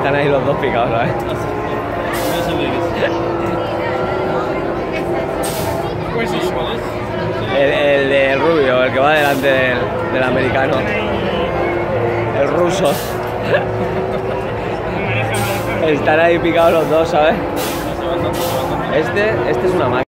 están ahí los dos picados, ¿sabes? No sé de qué es. Pues sí, ¿cuál es? El del rubio, el que va delante del americano. El ruso. Están ahí picados los dos, ¿sabes? Este es una máquina.